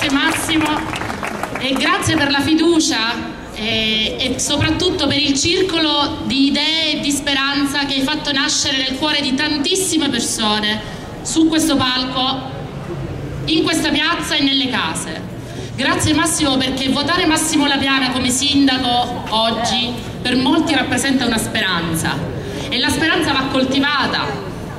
grazie Massimo e grazie per la fiducia e soprattutto per il circolo di idee e di speranza che hai fatto nascere nel cuore di tantissime persone su questo palco, in questa piazza e nelle case. Grazie Massimo, perché votare Massimo Lapiana come sindaco oggi per molti rappresenta una speranza e la speranza va coltivata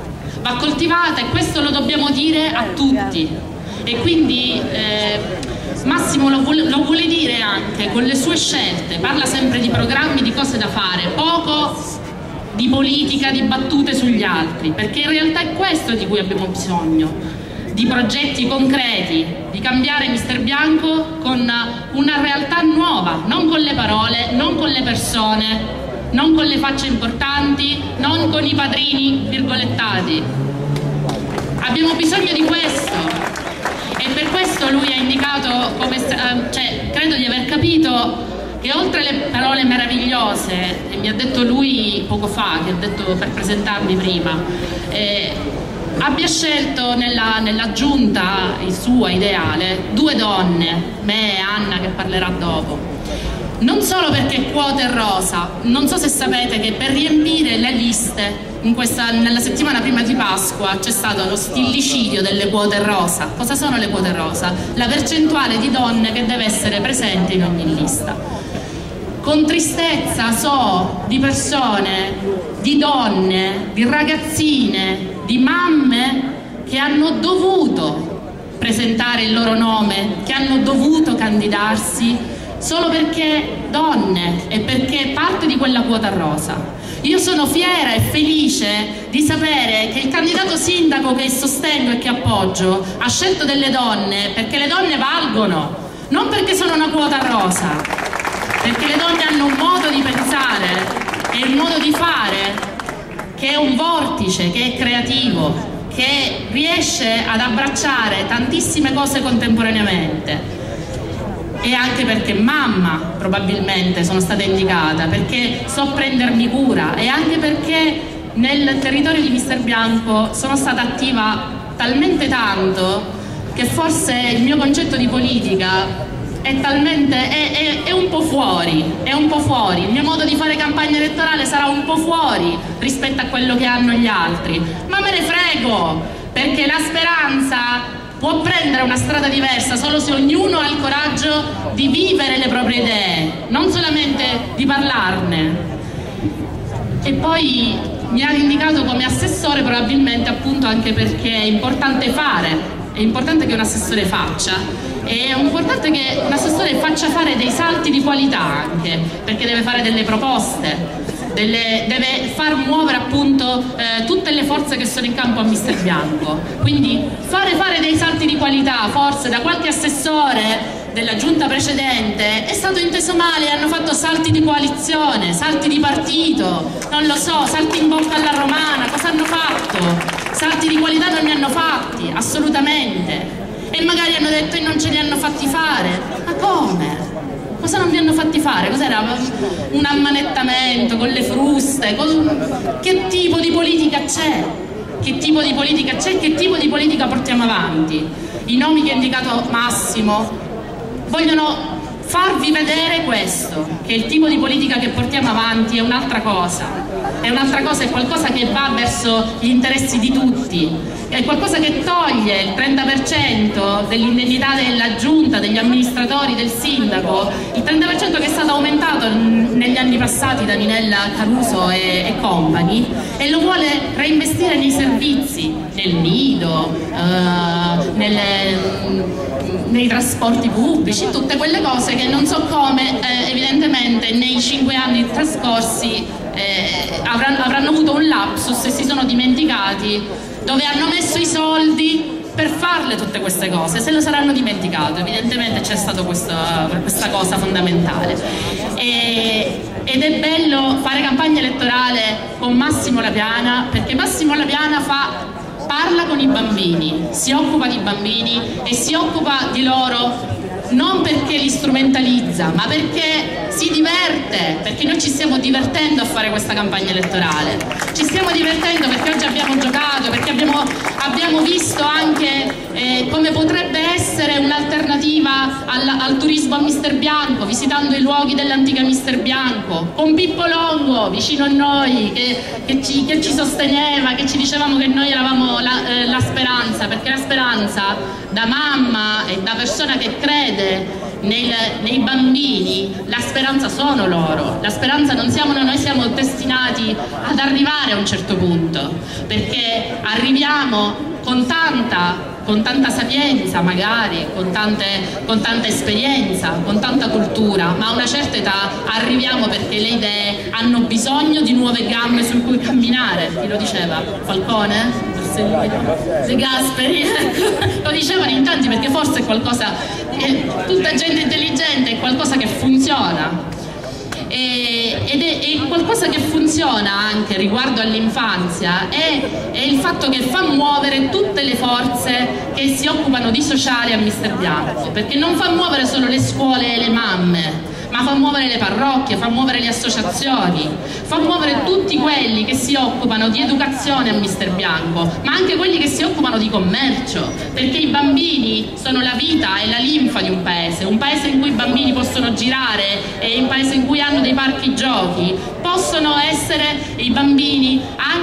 e questo lo dobbiamo dire a tutti e quindi Massimo lo vuole dire anche con le sue scelte, parla sempre di programmi, di cose da fare, poco di politica, di battute sugli altri, perché in realtà è questo di cui abbiamo bisogno, di progetti concreti, di cambiare Mister Bianco con una realtà nuova, non con le parole, non con le persone, non con le facce importanti, non con i padrini virgolettati. Abbiamo bisogno di questo. E per questo lui ha indicato, credo di aver capito che oltre alle parole meravigliose, e mi ha detto lui poco fa, che ha detto per presentarmi prima, abbia scelto nella giunta sua ideale 2 donne, me e Anna che parlerà dopo. Non solo perché quote rosa, non so se sapete che per riempire le liste nella settimana prima di Pasqua c'è stato lo stillicidio delle quote rosa. Cosa sono le quote rosa? La percentuale di donne che deve essere presente in ogni lista. Con tristezza so di persone, di donne, di ragazzine, di mamme che hanno dovuto presentare il loro nome, che hanno dovuto candidarsi solo perché donne e perché parte di quella quota rosa. Io sono fiera e felice di sapere che il candidato sindaco che sostengo e che appoggio ha scelto delle donne perché le donne valgono, non perché sono una quota rosa, perché le donne hanno un modo di pensare e un modo di fare che è un vortice, che è creativo, che riesce ad abbracciare tantissime cose contemporaneamente. E anche perché mamma probabilmente sono stata indicata, perché so prendermi cura e anche perché nel territorio di Mister Bianco sono stata attiva talmente tanto che forse il mio concetto di politica è un po' fuori, il mio modo di fare campagna elettorale sarà un po' fuori rispetto a quello che hanno gli altri, ma me ne frego, perché la speranza può prendere una strada diversa solo se ognuno ha il coraggio di vivere le proprie idee, non solamente di parlarne. E poi mi ha indicato come assessore probabilmente appunto anche perché è importante fare, è importante che un assessore faccia, è importante che un assessore faccia fare dei salti di qualità anche, perché deve fare delle proposte, deve far muovere appunto tutte le forze che sono in campo a Mister Bianco, quindi fare dei salti di qualità. Forse da qualche assessore della giunta precedente è stato inteso male, hanno fatto salti di coalizione, salti di partito, non lo so, salti in bocca alla romana, cosa hanno fatto? Salti di qualità non ne hanno fatti, assolutamente, e magari hanno detto che non ce li hanno fatti fare. Ma come? Cosa non vi hanno fatti fare? Cos'era? Un ammanettamento con le fruste? Che tipo di politica c'è? Che tipo di politica c'è? Che tipo di politica portiamo avanti? I nomi che ha indicato Massimo vogliono farvi vedere questo, che il tipo di politica che portiamo avanti è un'altra cosa, è qualcosa che va verso gli interessi di tutti, è qualcosa che toglie il 30% dell'indennità della giunta, degli amministratori, del sindaco, il 30% che è stato aumentato negli anni passati da Ninella Caruso e compagni, e lo vuole reinvestire nei servizi, nel nido, nei trasporti pubblici, tutte quelle cose che non so come evidentemente nei 5 anni trascorsi avranno avuto un lapsus e si sono dimenticati dove hanno messo i soldi per farle tutte queste cose, se lo saranno dimenticato, evidentemente c'è stata questa cosa fondamentale. Ed è bello fare campagna elettorale con Massimo Lapiana, perché Massimo Lapiana parla con i bambini, si occupa di bambini e si occupa di loro non perché li strumentalizza, ma perché si diverte, perché noi ci stiamo divertendo a fare questa campagna elettorale, ci stiamo divertendo perché oggi abbiamo giocato, perché abbiamo visto anche come potrebbe essere un'alternativa al turismo a Mister Bianco, visitando i luoghi dell'antica Mister Bianco, con Pippo Longo vicino a noi che ci sosteneva, che ci dicevamo che noi eravamo la speranza, perché la speranza, da mamma e da persona che crede nei bambini, la speranza sono loro, la speranza non siamo noi siamo destinati ad arrivare a un certo punto, perché arriviamo con tanta sapienza magari, con tanta esperienza, con tanta cultura, ma a una certa età arriviamo perché le idee hanno bisogno di nuove gambe su cui camminare. Chi lo diceva? Falcone? De Gasperi? Lo dicevano in tanti, perché forse è qualcosa, tutta gente intelligente, è qualcosa che funziona. Ed è qualcosa che funziona anche riguardo all'infanzia, è il fatto che fa muovere tutte le forze che si occupano di sociale a Mister Bianco, perché non fa muovere solo le scuole e le mamme, ma fa muovere le parrocchie, fa muovere le associazioni, fa muovere tutti quelli che si occupano di educazione a Mister Bianco, ma anche quelli che si occupano di commercio, perché i bambini sono la vita e la linfa di un paese in cui i bambini possono girare e un paese in cui hanno dei parchi giochi, possono essere i bambini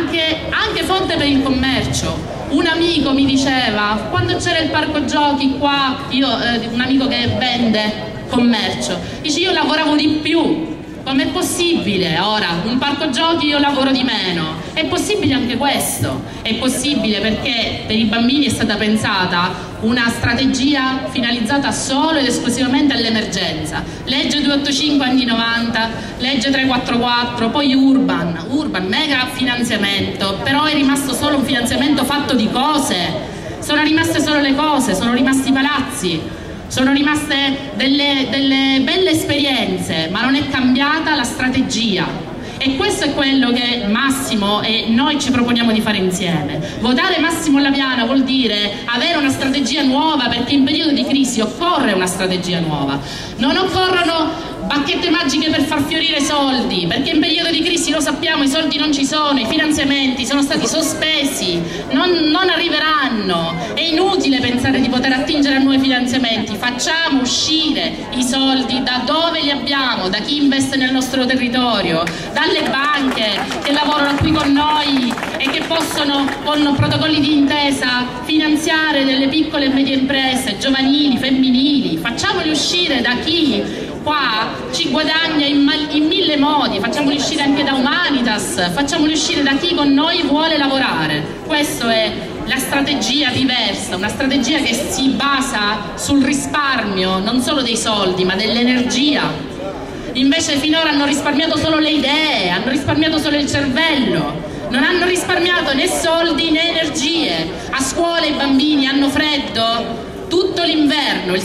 anche fonte per il commercio. Un amico mi diceva, quando c'era il parco giochi qua, un amico che vende commercio, dice: io lavoravo di più, com'è possibile ora un parco giochi io lavoro di meno? È possibile anche questo, è possibile perché per i bambini è stata pensata una strategia finalizzata solo ed esclusivamente all'emergenza. Legge 285 anni 90, legge 344, poi Urban, mega finanziamento, però è rimasto solo un finanziamento fatto di cose, sono rimaste solo le cose, sono rimasti i palazzi, sono rimaste delle belle esperienze, ma non è cambiata la strategia. E questo è quello che Massimo e noi ci proponiamo di fare insieme. Votare Massimo Lapiana vuol dire avere una strategia nuova, perché in periodo di crisi occorre una strategia nuova. Non occorrono bacchette magiche per far fiorire soldi, perché in periodo di crisi, lo sappiamo, i soldi non ci sono, i finanziamenti sono stati sospesi, non arriveranno. È inutile pensare di poter attingere a nuovi finanziamenti. Facciamo uscire i soldi da dove li abbiamo, da chi investe nel nostro territorio, dalle banche che lavorano qui con noi e che possono con protocolli di intesa finanziare delle piccole e medie imprese giovanili, femminili. Facciamoli uscire da chi qua ci guadagna in mille modi, facciamoli uscire anche da Humanitas, facciamoli uscire da chi con noi vuole lavorare. Questa è la strategia diversa, una strategia che si basa sul risparmio non solo dei soldi ma dell'energia. Invece finora hanno risparmiato solo le idee, hanno risparmiato solo il cervello, non hanno risparmiato né soldi né energie. A scuola i bambini hanno freddo tutto l'inverno, il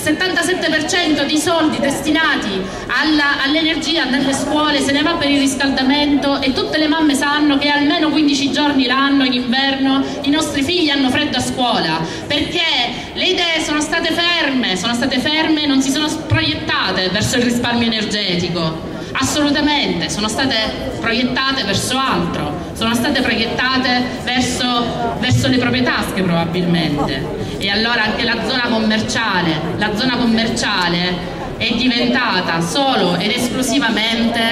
77% di soldi destinati all'energia nelle scuole se ne va per il riscaldamento, e tutte le mamme sanno che almeno 15 giorni l'anno in inverno i nostri figli hanno freddo a scuola, perché le idee sono state ferme, non si sono proiettate verso il risparmio energetico. Assolutamente, sono state proiettate verso altro, sono state proiettate verso le proprie tasche probabilmente. E allora anche la zona commerciale è diventata solo ed esclusivamente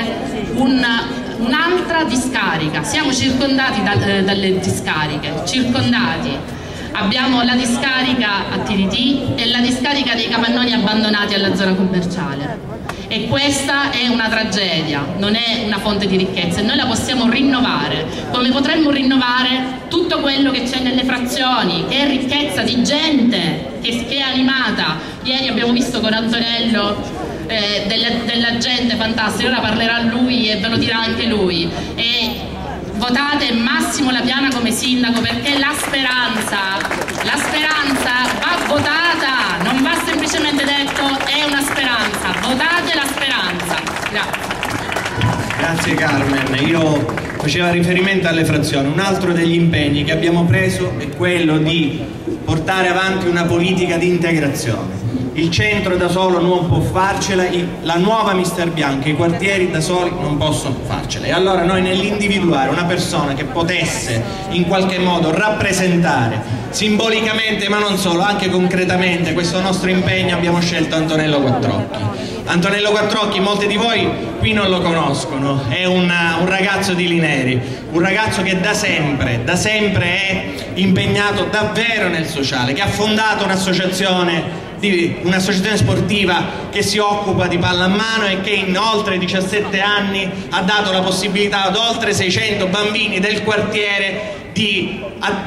un'altra discarica. Siamo circondati dalle discariche, circondati. Abbiamo la discarica a TDT e la discarica dei capannoni abbandonati alla zona commerciale. E questa è una tragedia, non è una fonte di ricchezza, e noi la possiamo rinnovare, come potremmo rinnovare tutto quello che c'è nelle frazioni, che è ricchezza di gente che è animata. Ieri abbiamo visto con Antonello della gente fantastica, ora parlerà lui e ve lo dirà anche lui. E votate Massimo Lapiana come sindaco, perché la speranza va votata, non va semplicemente detto è una speranza, votate la speranza. Grazie. Grazie Carmen, io facevo riferimento alle frazioni. Un altro degli impegni che abbiamo preso è quello di portare avanti una politica di integrazione. Il centro da solo non può farcela, la nuova Mister Bianco, i quartieri da soli non possono farcela. E allora noi, nell'individuare una persona che potesse in qualche modo rappresentare simbolicamente, ma non solo, anche concretamente questo nostro impegno abbiamo scelto Antonello Quattrocchi. Antonello Quattrocchi, molti di voi qui non lo conoscono, è un ragazzo di Lineri, un ragazzo che da sempre è impegnato davvero nel sociale, che ha fondato un'associazione sportiva che si occupa di pallamano e che in oltre 17 anni ha dato la possibilità ad oltre 600 bambini del quartiere di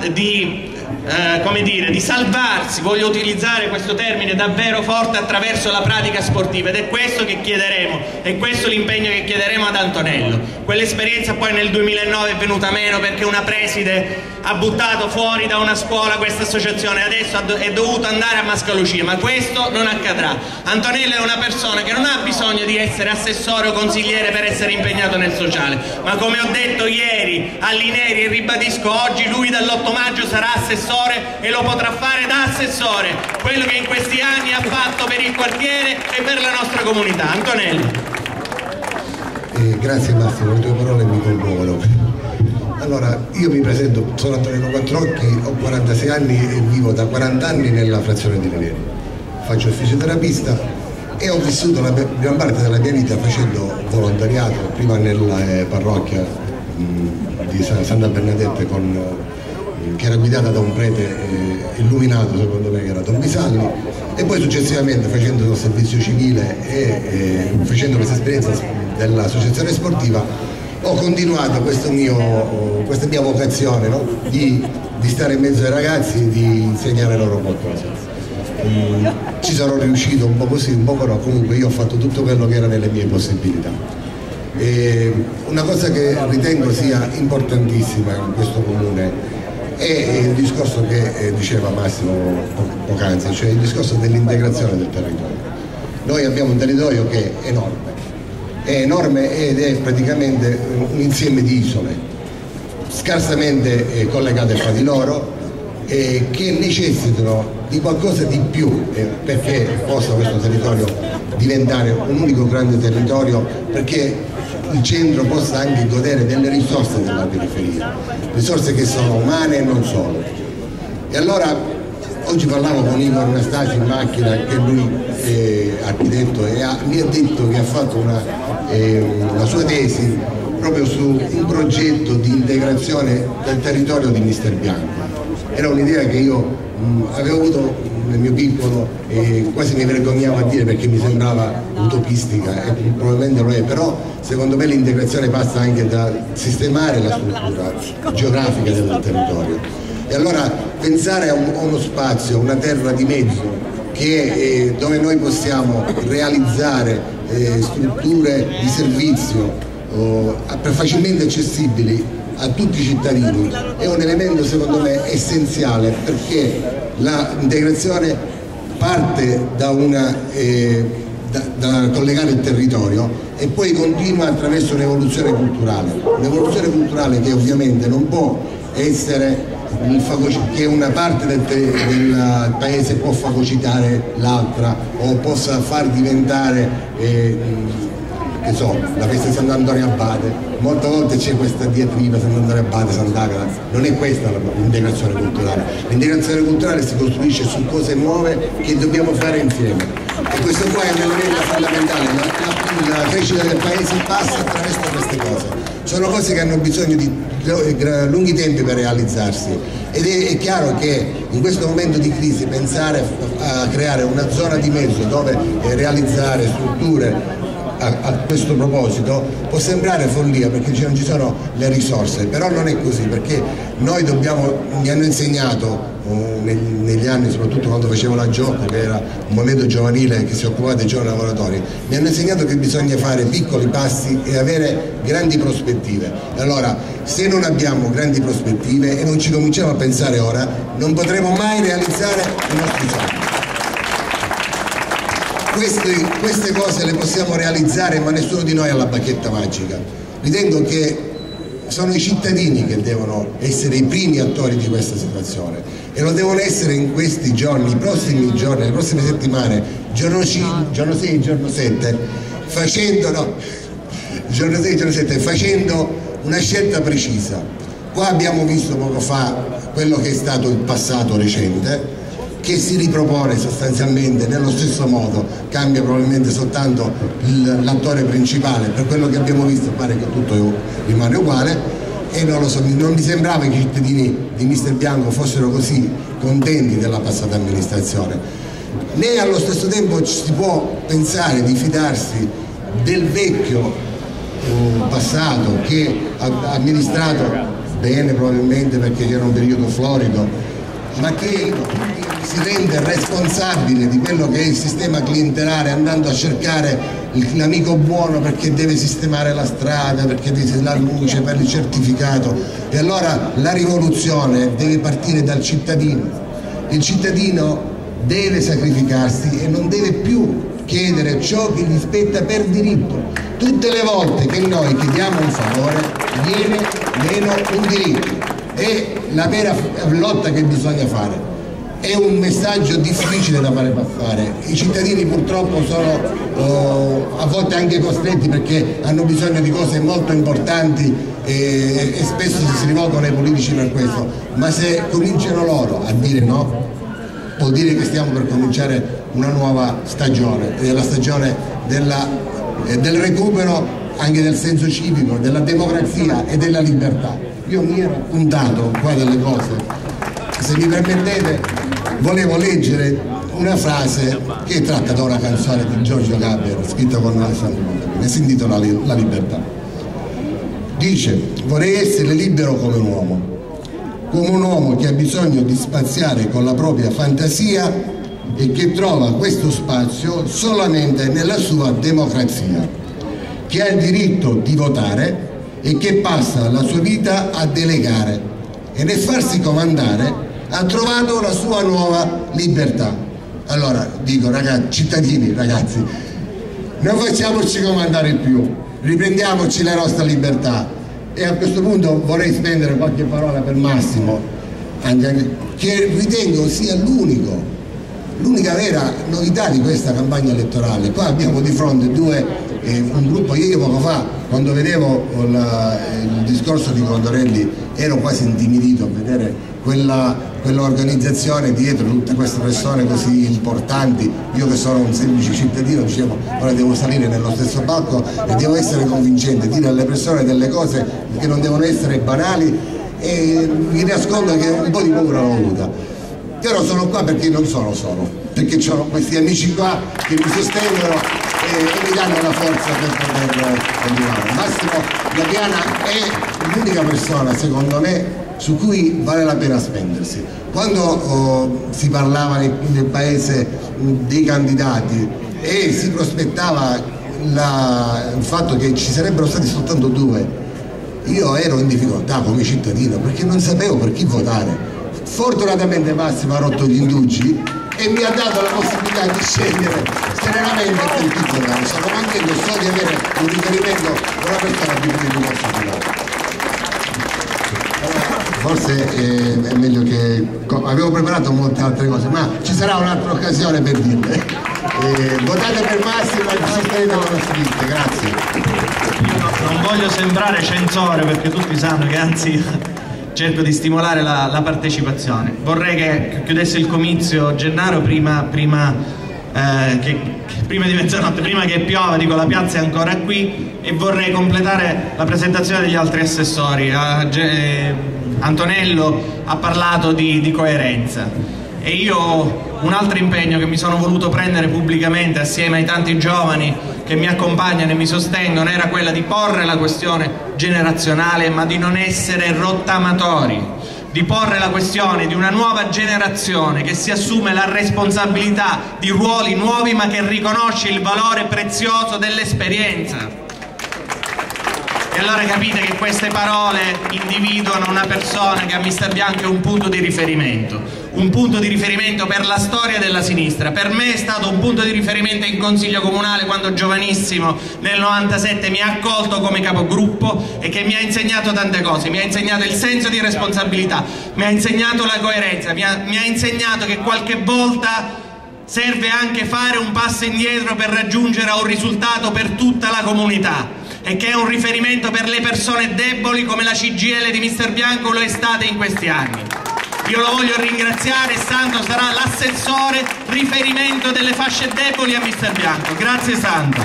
salvarsi, voglio utilizzare questo termine davvero forte, attraverso la pratica sportiva, ed è questo che chiederemo, è questo l'impegno che chiederemo ad Antonello. Quell'esperienza poi nel 2009 è venuta meno perché una preside ha buttato fuori da una scuola questa associazione, adesso è dovuto andare a Mascalucia, ma questo non accadrà. Antonello è una persona che non ha bisogno di essere assessore o consigliere per essere impegnato nel sociale, ma come ho detto ieri all'Ineri e ribadisco oggi, lui dall'8 maggio sarà assessore e lo potrà fare da assessore, quello che in questi anni ha fatto per il quartiere e per la nostra comunità. Antonello. Grazie Massimo, le tue parole mi commuovono. Allora, io mi presento, sono Antonello Quattrocchi, ho 46 anni e vivo da 40 anni nella frazione di Lineri. Faccio il fisioterapista e ho vissuto la gran parte della mia vita facendo volontariato, prima nella parrocchia di Santa Bernadette che era guidata da un prete illuminato, secondo me, che era Don Bisalli, e poi successivamente facendo il servizio civile e facendo questa esperienza dell'associazione sportiva ho continuato questa mia vocazione, no? di stare in mezzo ai ragazzi e di insegnare loro qualcosa. Ci sono riuscito un po' così, un po' no, comunque io ho fatto tutto quello che era nelle mie possibilità. Una cosa che ritengo sia importantissima in questo comune è il discorso che diceva Massimo poc'anzi, cioè il discorso dell'integrazione del territorio. Noi abbiamo un territorio che è enorme ed è praticamente un insieme di isole scarsamente collegate fra di loro che necessitano di qualcosa di più perché possa questo territorio diventare un unico grande territorio, perché il centro possa anche godere delle risorse della periferia, risorse che sono umane e non solo. E allora oggi parlavo con Igor Anastasio in macchina, che lui è architetto e mi ha detto che ha fatto la sua tesi proprio su un progetto di integrazione del territorio di Mister Bianco. Era un'idea che io avevo avuto nel mio piccolo e quasi mi vergognavo a dire perché mi sembrava utopistica e probabilmente lo è, però secondo me l'integrazione passa anche da sistemare la struttura geografica del territorio. E allora pensare a uno spazio, una terra di mezzo dove noi possiamo realizzare strutture di servizio facilmente accessibili a tutti i cittadini è un elemento secondo me essenziale, perché l'integrazione parte da collegare il territorio e poi continua attraverso un'evoluzione culturale che ovviamente non può essere che una parte del paese può fagocitare l'altra o possa far diventare che so, la festa di Sant'Antonio Abate. Molte volte c'è questa diatriba Sant'Antonio Abate, Sant'Agata, non è questa l'integrazione culturale. L'integrazione culturale si costruisce su cose nuove che dobbiamo fare insieme e questo qua è un elemento fondamentale. La crescita del paese passa attraverso queste cose, sono cose che hanno bisogno di lunghi tempi per realizzarsi ed è chiaro che in questo momento di crisi pensare a creare una zona di mezzo dove realizzare strutture a questo proposito può sembrare follia perché non ci sono le risorse, però non è così, perché noi mi hanno insegnato negli anni, soprattutto quando facevo la Gioco, che era un movimento giovanile che si occupava dei giovani lavoratori, mi hanno insegnato che bisogna fare piccoli passi e avere grandi prospettive. Allora, se non abbiamo grandi prospettive e non ci cominciamo a pensare ora, non potremo mai realizzare i nostri sogni. Queste cose le possiamo realizzare, ma nessuno di noi ha la bacchetta magica. Ritengo che sono i cittadini che devono essere i primi attori di questa situazione e lo devono essere in questi giorni, i prossimi giorni, le prossime settimane, giorno 6 e giorno 7, facendo una scelta precisa. Qua abbiamo visto poco fa quello che è stato il passato recente, che si ripropone sostanzialmente nello stesso modo, cambia probabilmente soltanto l'attore principale. Per quello che abbiamo visto pare che tutto rimane uguale, e non lo so, non mi sembrava che i cittadini di Mister Bianco fossero così contenti della passata amministrazione, né allo stesso tempo ci si può pensare di fidarsi del vecchio passato che ha amministrato bene probabilmente perché era un periodo florido, ma che si rende responsabile di quello che è il sistema clientelare, andando a cercare l'amico buono perché deve sistemare la strada, perché deve la luce, per il certificato. E allora la rivoluzione deve partire dal cittadino. Il cittadino deve sacrificarsi e non deve più chiedere ciò che gli spetta per diritto. Tutte le volte che noi chiediamo un favore viene meno un diritto. È la vera lotta che bisogna fare. È un messaggio difficile da fare passare. I cittadini purtroppo sono a volte anche costretti, perché hanno bisogno di cose molto importanti e spesso si rivolgono ai politici per questo, ma se cominciano loro a dire no, vuol dire che stiamo per cominciare una nuova stagione, la stagione del recupero anche del senso civico, della democrazia e della libertà. Io mi ero appuntato qua delle cose, se mi permettete volevo leggere una frase che è tratta da una canzone di Giorgio Gaber scritta con Alessandro Montevideo, si intitola La libertà. Dice: vorrei essere libero come un uomo che ha bisogno di spaziare con la propria fantasia e che trova questo spazio solamente nella sua democrazia, che ha il diritto di votare e che passa la sua vita a delegare, e nel farsi comandare ha trovato la sua nuova libertà. Allora dico, ragazzi, cittadini, ragazzi, non facciamoci comandare più, riprendiamoci la nostra libertà. E a questo punto vorrei spendere qualche parola per Massimo, che ritengo sia l'unica vera novità di questa campagna elettorale. Qua abbiamo di fronte un gruppo. Io poco fa, quando vedevo il discorso di Condorelli, ero quasi intimidito a vedere quell'organizzazione dietro tutte queste persone così importanti. Io che sono un semplice cittadino dicevo, ora devo salire nello stesso palco e devo essere convincente, dire alle persone delle cose che non devono essere banali, e mi nascondo che un po' di paura l'ho avuta. Però sono qua perché non sono solo, perché ho questi amici qua che mi sostengono e mi danno la forza per poter continuare. Massimo Gabbiana è l'unica persona, secondo me, su cui vale la pena spendersi. Quando si parlava nel paese dei candidati e si prospettava il fatto che ci sarebbero stati soltanto due, io ero in difficoltà come cittadino perché non sapevo per chi votare. Fortunatamente Massimo ha rotto gli indugi e mi ha dato la possibilità di scegliere serenamente per chi votare. Sono contento, so di avere un riferimento a una persona più che mi posso fidare. Forse è meglio che... avevo preparato molte altre cose, ma ci sarà un'altra occasione per dirle. Votate per Massimo e sostenete la nostra lista, grazie. Io non voglio sembrare censore, perché tutti sanno che anzi cerco di stimolare la partecipazione. Vorrei che chiudesse il comizio Gennaro prima di mezzanotte, prima che piova. Dico, la piazza è ancora qui, e vorrei completare la presentazione degli altri assessori. Antonello ha parlato di coerenza, e io un altro impegno che mi sono voluto prendere pubblicamente assieme ai tanti giovani che mi accompagnano e mi sostengono era quella di porre la questione generazionale, ma di non essere rottamatori, di porre la questione di una nuova generazione che si assume la responsabilità di ruoli nuovi, ma che riconosce il valore prezioso dell'esperienza. E allora capite che queste parole individuano una persona che a Mister Bianco è un punto di riferimento per la storia della sinistra. Per me è stato un punto di riferimento in Consiglio Comunale quando giovanissimo nel 97 mi ha accolto come capogruppo e che mi ha insegnato tante cose. Mi ha insegnato il senso di responsabilità, mi ha insegnato la coerenza, mi ha insegnato che qualche volta serve anche fare un passo indietro per raggiungere un risultato per tutta la comunità. e che è un riferimento per le persone deboli come la CGIL di Mister Bianco lo è stata in questi anni. Io lo voglio ringraziare, Santo sarà l'assessore riferimento delle fasce deboli a Mister Bianco. Grazie Santo.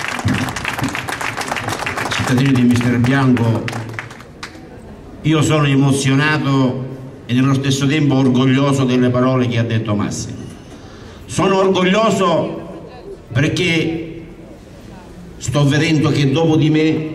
Cittadini di Mister Bianco, io sono emozionato e nello stesso tempo orgoglioso delle parole che ha detto Massimo. Sono orgoglioso perché sto vedendo che dopo di me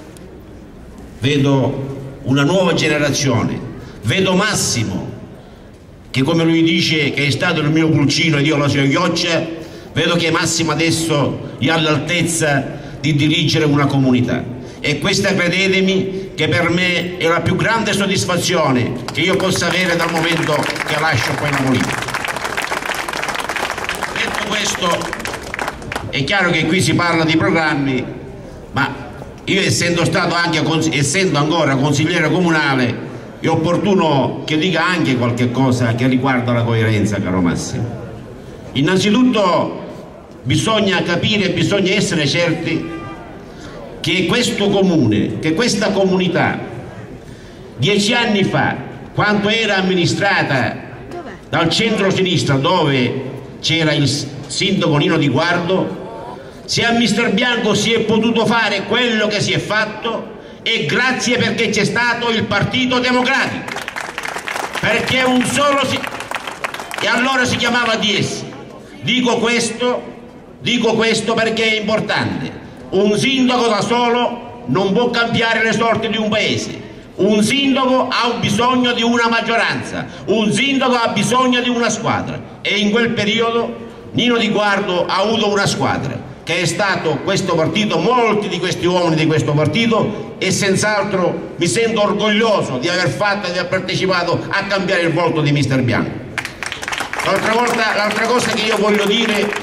vedo una nuova generazione, vedo Massimo che, come lui dice, che è stato il mio pulcino ed io la sua chioccia, vedo che Massimo adesso è all'altezza di dirigere una comunità, e questa, credetemi, che per me è la più grande soddisfazione che io possa avere dal momento che lascio quella politica. Detto questo, è chiaro che qui si parla di programmi, ma io essendo ancora consigliere comunale è opportuno che dica anche qualche cosa che riguarda la coerenza, caro Massimo. Innanzitutto bisogna capire, bisogna essere certi che questo comune, che questa comunità 10 anni fa, quando era amministrata dal centro-sinistra, dove c'era il sindaco Nino Di Guardo, se a Mister Bianco si è potuto fare quello che si è fatto è grazie perché c'è stato il Partito Democratico, perché un solo e allora si chiamava DS. Dico questo perché è importante. Un sindaco da solo non può cambiare le sorti di un paese. Un sindaco ha bisogno di una maggioranza, un sindaco ha bisogno di una squadra, e in quel periodo Nino Di Guardo ha avuto una squadra che è stato questo partito, molti di questi uomini di questo partito, e senz'altro mi sento orgoglioso di aver fatto e di aver partecipato a cambiare il volto di Mister Bianco. L'altra cosa che io voglio dire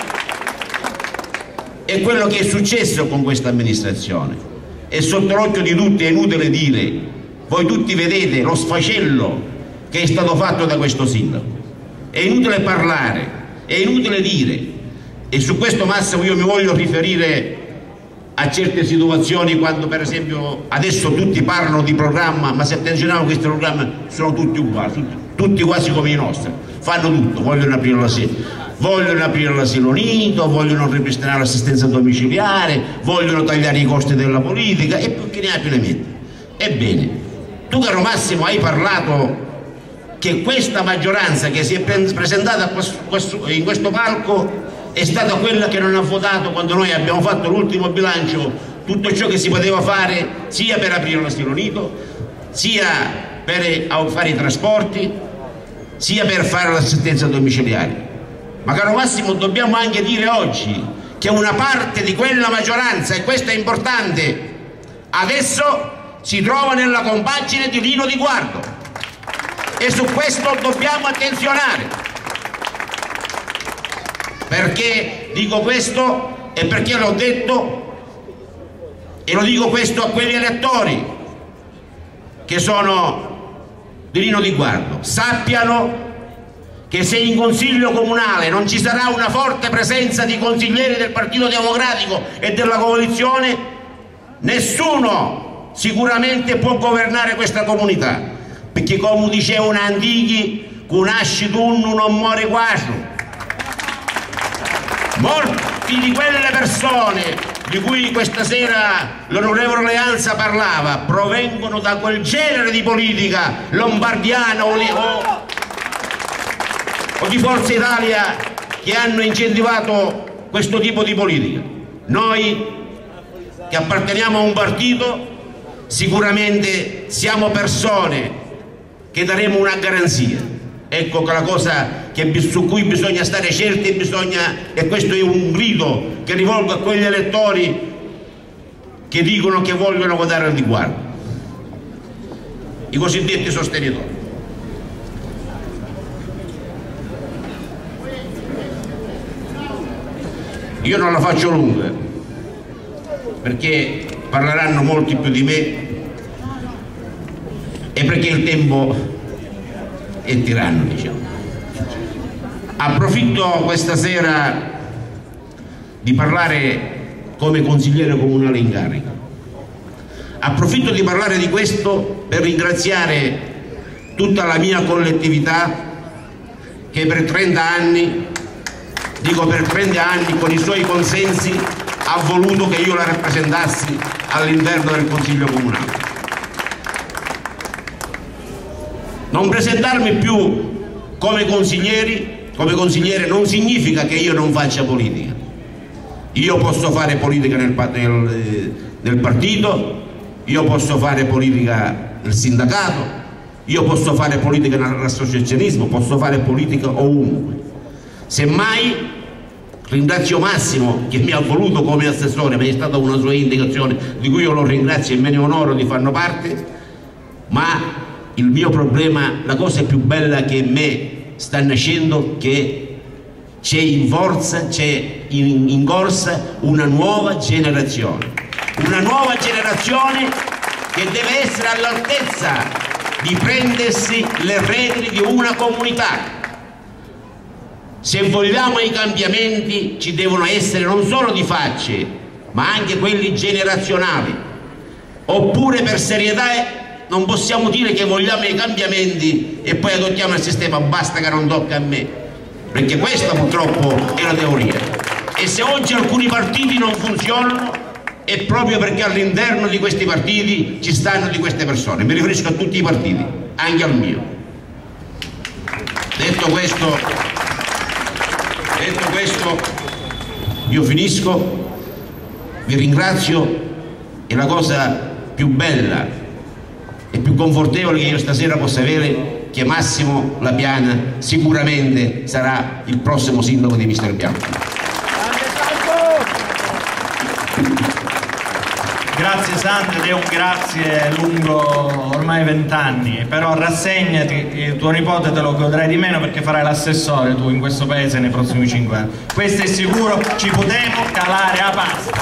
è quello che è successo con questa amministrazione. È sotto l'occhio di tutti, è inutile dire, voi tutti vedete lo sfacello che è stato fatto da questo sindaco, è inutile parlare, è inutile dire, e su questo, Massimo, io mi voglio riferire a certe situazioni, quando per esempio adesso tutti parlano di programma, ma se attenzioniamo questi programmi sono tutti uguali, tutti quasi come i nostri, fanno tutto, vogliono aprire l'asilo nido, vogliono ripristinare l'assistenza domiciliare, vogliono tagliare i costi della politica e più che ne ha più ne mette. Ebbene, tu, caro Massimo, hai parlato che questa maggioranza che si è presentata in questo palco è stata quella che non ha votato quando noi abbiamo fatto l'ultimo bilancio tutto ciò che si poteva fare, sia per aprire l'asilo nido, sia per fare i trasporti, sia per fare l'assistenza domiciliare. Ma, caro Massimo, dobbiamo anche dire oggi che una parte di quella maggioranza, e questo è importante, adesso si trova nella compagine di Nino Di Guardo, e su questo dobbiamo attenzionare. Perché dico questo e perché l'ho detto, e lo dico questo a quegli elettori che sono di Nino Di Guardo: sappiano che se in consiglio comunale non ci sarà una forte presenza di consiglieri del Partito Democratico e della coalizione, nessuno sicuramente può governare questa comunità, perché, come dicevano antichi, con nasci tu non muore quasi. Molti di quelle persone di cui questa sera l'onorevole Leanza parlava provengono da quel genere di politica lombardiana o di Forza Italia, che hanno incentivato questo tipo di politica. Noi che apparteniamo a un partito sicuramente siamo persone che daremo una garanzia. Ecco la cosa su cui bisogna stare certi, e questo è un grido che rivolgo a quegli elettori che dicono che vogliono votare Di Guardo, i cosiddetti sostenitori. Io non la faccio lunga perché parleranno molti più di me e perché il tempo è tiranno, diciamo. Approfitto questa sera di parlare come consigliere comunale in carica, Approfitto di parlare di questo per ringraziare tutta la mia collettività che per 30 anni, con i suoi consensi ha voluto che io la rappresentassi all'interno del Consiglio Comunale. Non presentarmi più come consigliere non significa che io non faccia politica. Io posso fare politica nel partito, io posso fare politica nel sindacato, io posso fare politica nell'associazionismo, posso fare politica ovunque. Semmai ringrazio Massimo che mi ha voluto come assessore, ma è stata una sua indicazione di cui io lo ringrazio e me ne onoro di farne parte, ma il mio problema, la cosa più bella che in me sta nascendo, che c'è in corsa una nuova generazione che deve essere all'altezza di prendersi le redini di una comunità. Se vogliamo i cambiamenti ci devono essere non solo di facce ma anche quelli generazionali, oppure per serietà non possiamo dire che vogliamo i cambiamenti e poi adottiamo il sistema basta che non tocca a me, perché questa purtroppo è la teoria. E se oggi alcuni partiti non funzionano è proprio perché all'interno di questi partiti ci stanno di queste persone. Mi riferisco a tutti i partiti, anche al mio. Detto questo, io finisco, vi ringrazio, e la cosa più bella e più confortevole che io stasera possa avere, che Massimo Lapiana sicuramente sarà il prossimo sindaco di Mister Bianco. Grazie Sandro, ed è un grazie lungo ormai 20 anni, però rassegnati, tuo nipote te lo godrai di meno perché farai l'assessore tu in questo paese nei prossimi 5 anni. Questo è sicuro, ci potremo calare a pasta.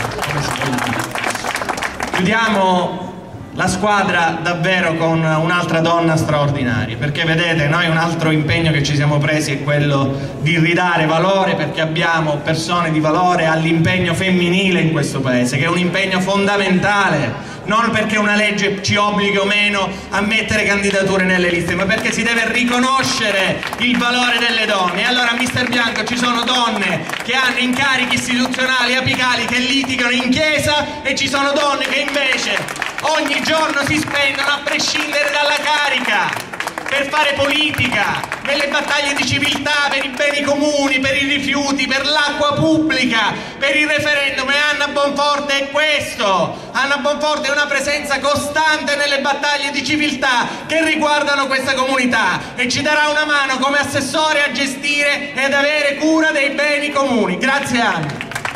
Chiudiamo la squadra davvero con un'altra donna straordinaria, perché vedete, noi un altro impegno che ci siamo presi è quello di ridare valore, perché abbiamo persone di valore, all'impegno femminile in questo paese, che è un impegno fondamentale, non perché una legge ci obblighi o meno a mettere candidature nelle liste, ma perché si deve riconoscere il valore delle donne. E allora a Mister Bianco ci sono donne che hanno incarichi istituzionali apicali che litigano in chiesa, e ci sono donne che invece ogni giorno si spendono a prescindere dalla carica per fare politica, nelle battaglie di civiltà, per i beni comuni, per i rifiuti, per l'acqua pubblica, per il referendum. E Anna Bonforte è questo. Anna Bonforte è una presenza costante nelle battaglie di civiltà che riguardano questa comunità, e ci darà una mano come assessore a gestire ed avere cura dei beni comuni. Grazie Anna.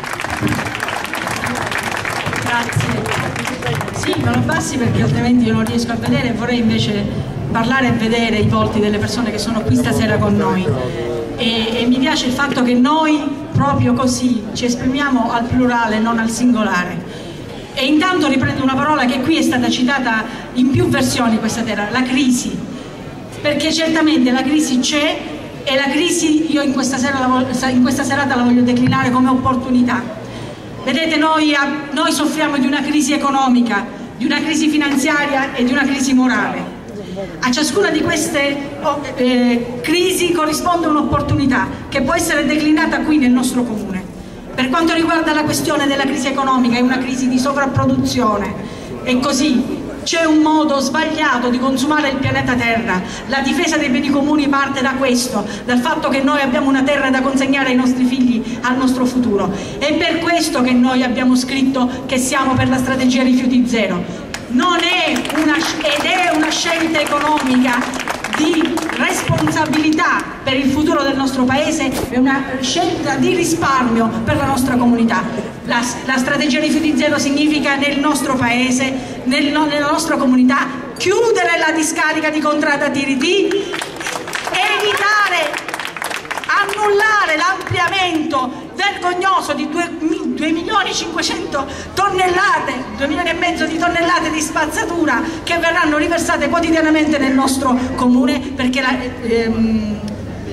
Grazie. Sì, me lo passi perché altrimenti io non riesco a vedere, vorrei invece parlare e vedere i volti delle persone che sono qui stasera con noi, e mi piace il fatto che noi proprio così ci esprimiamo al plurale, non al singolare. E intanto riprendo una parola che qui è stata citata in più versioni questa sera, la crisi, perché certamente la crisi c'è, e la crisi io in questa serata la voglio declinare come opportunità. Vedete, noi soffriamo di una crisi economica, di una crisi finanziaria e di una crisi morale. A ciascuna di queste crisi corrisponde un'opportunità che può essere declinata qui nel nostro comune. Per quanto riguarda la questione della crisi economica, è una crisi di sovrapproduzione, e così c'è un modo sbagliato di consumare il pianeta Terra. La difesa dei beni comuni parte da questo, dal fatto che noi abbiamo una terra da consegnare ai nostri figli, al nostro futuro. È per questo che noi abbiamo scritto che siamo per la strategia rifiuti zero. Non è ed è una scelta economica di responsabilità per il futuro del nostro paese, è una scelta di risparmio per la nostra comunità. La strategia rifiuti zero significa nel nostro paese, nella nostra comunità, chiudere la discarica di Contrada Tiriti, evitare, annullare l'ampliamento vergognoso di 2.500.000 tonnellate, 2,5 milioni di tonnellate di spazzatura che verranno riversate quotidianamente nel nostro comune, perché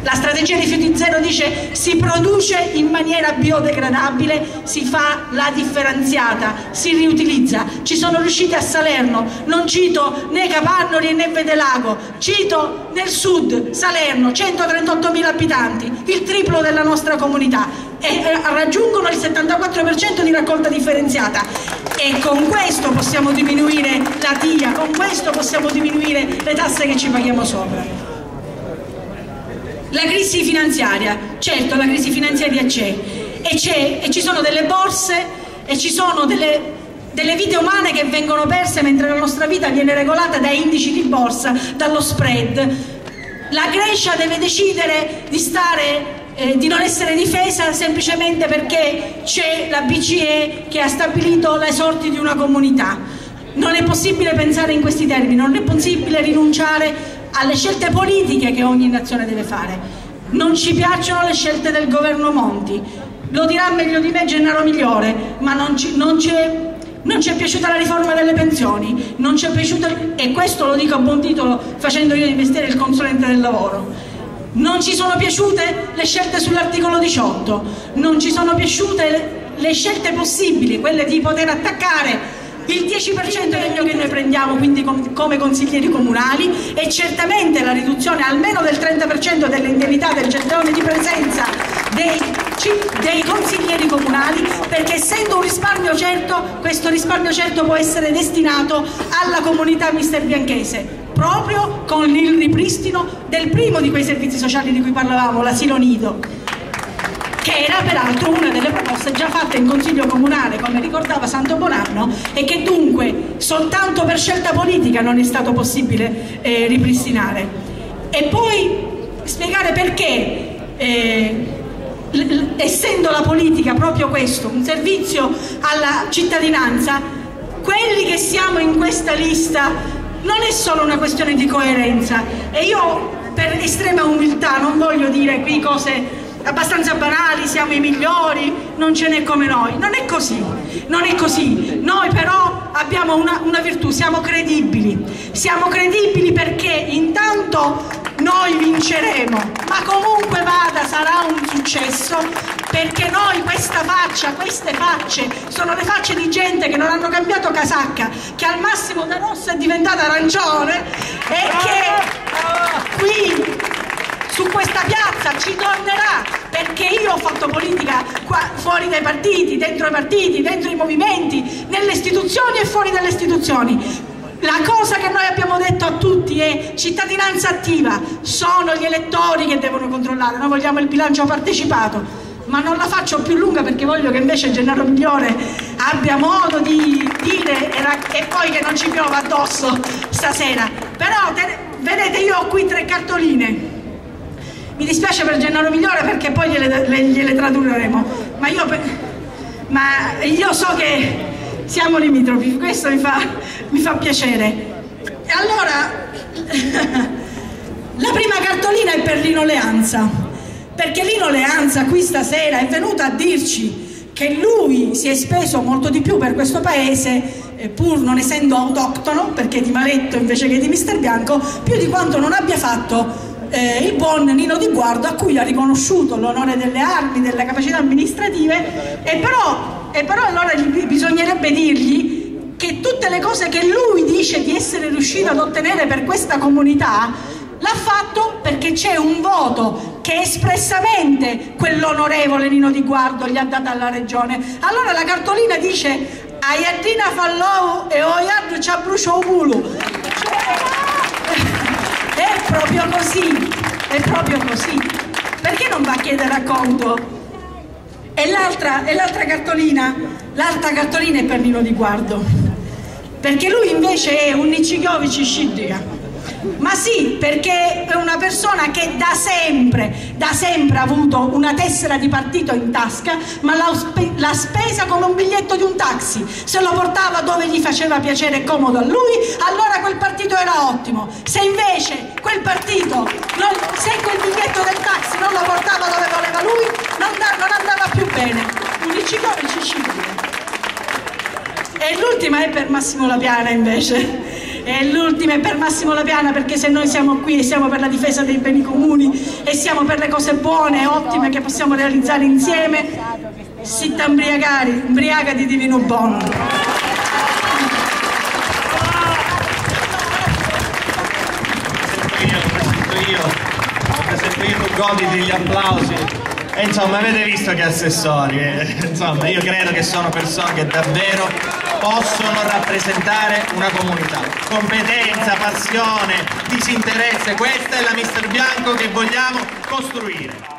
La strategia rifiuti zero dice si produce in maniera biodegradabile, si fa la differenziata, si riutilizza. Ci sono riusciti a Salerno, non cito né Capannori né Vedelago, cito nel sud Salerno, 138.000 abitanti, il triplo della nostra comunità, e raggiungono il 74% di raccolta differenziata, e con questo possiamo diminuire la TIA, con questo possiamo diminuire le tasse che ci paghiamo sopra. La crisi finanziaria, certo, la crisi finanziaria c'è e ci sono delle borse e ci sono delle vite umane che vengono perse mentre la nostra vita viene regolata da indici di borsa, dallo spread. La Grecia deve decidere di non essere difesa semplicemente perché c'è la BCE che ha stabilito le sorti di una comunità. Non è possibile pensare in questi termini, non è possibile rinunciare alle scelte politiche che ogni nazione deve fare. Non ci piacciono le scelte del governo Monti, lo dirà meglio di me Gennaro Migliore, ma non ci è piaciuta la riforma delle pensioni, non ci è piaciuta, e questo lo dico a buon titolo facendo io di mestiere il consulente del lavoro. Non ci sono piaciute le scelte sull'articolo 18, non ci sono piaciute le scelte possibili, quelle di poter attaccare il 10% del che noi prendiamo, quindi come consiglieri comunali, e certamente la riduzione almeno del 30% delle indennità del gettone di presenza dei consiglieri comunali, perché essendo un risparmio certo, questo risparmio certo può essere destinato alla comunità mister Bianchese, proprio con il ripristino del primo di quei servizi sociali di cui parlavamo, l'asilo nido, che era peraltro una delle proposte già fatte in Consiglio Comunale, come ricordava Santo Bonanno, e che dunque soltanto per scelta politica non è stato possibile ripristinare. E poi spiegare perché, essendo la politica proprio questo, un servizio alla cittadinanza, quelli che siamo in questa lista non è solo una questione di coerenza, e io per estrema umiltà non voglio dire qui cose abbastanza banali, siamo i migliori, non ce n'è come noi. Non è così, non è così. Noi però abbiamo una virtù, siamo credibili perché intanto noi vinceremo, ma comunque vada sarà un successo, perché noi queste facce sono le facce di gente che non hanno cambiato casacca, che al massimo da rossa è diventata arancione e che qui su questa piazza ci tornerà, perché io ho fatto politica qua, fuori dai partiti, dentro i movimenti, nelle istituzioni e fuori dalle istituzioni. La cosa che noi abbiamo detto a tutti è cittadinanza attiva, sono gli elettori che devono controllare, noi vogliamo il bilancio partecipato, ma non la faccio più lunga perché voglio che invece Gennaro Migliore abbia modo di dire e poi che non ci piova addosso stasera. Però vedete, io ho qui 3 cartoline. Mi dispiace per Gennaro Migliore perché poi gliele tradurremo, ma io so che siamo limitrofi, questo mi fa piacere. E allora, la prima cartolina è per Lino Leanza, perché Lino Leanza qui stasera è venuto a dirci che lui si è speso molto di più per questo paese, pur non essendo autoctono, perché è di Maletto invece che di Mister Bianco, più di quanto non abbia fatto il buon Nino Di Guardo, a cui ha riconosciuto l'onore delle armi, delle capacità amministrative, e però allora bisognerebbe dirgli che tutte le cose che lui dice di essere riuscito ad ottenere per questa comunità l'ha fatto perché c'è un voto che espressamente quell'onorevole Nino Di Guardo gli ha dato alla regione. Allora la cartolina dice Aiatina Fallou e Oiad ci bruciò un culo. È proprio così, perché non va a chiedere racconto? E l'altra cartolina è per Nino Di Guardo, perché lui invece è un Niciciovici Scidica. Ma sì, perché è una persona che da sempre ha avuto una tessera di partito in tasca, ma l'ha spesa come un biglietto di un taxi. Se lo portava dove gli faceva piacere e comodo a lui, allora quel partito era ottimo. Se invece quel biglietto del taxi non lo portava dove voleva lui, non andava più bene. Un Niciciovici Scidica. E l'ultima è per Massimo Lapiana invece. E l'ultima è per Massimo Lapiana, perché se noi siamo qui e siamo per la difesa dei beni comuni e siamo per le cose buone e ottime che possiamo realizzare insieme. Sitta imbriagati di vino buono. Presento io, tu goditi gli applausi. E insomma, avete visto che assessori, insomma, io credo che sono persone che davvero possono rappresentare una comunità. Competenza, passione, disinteresse, questa è la Mister Bianco che vogliamo costruire.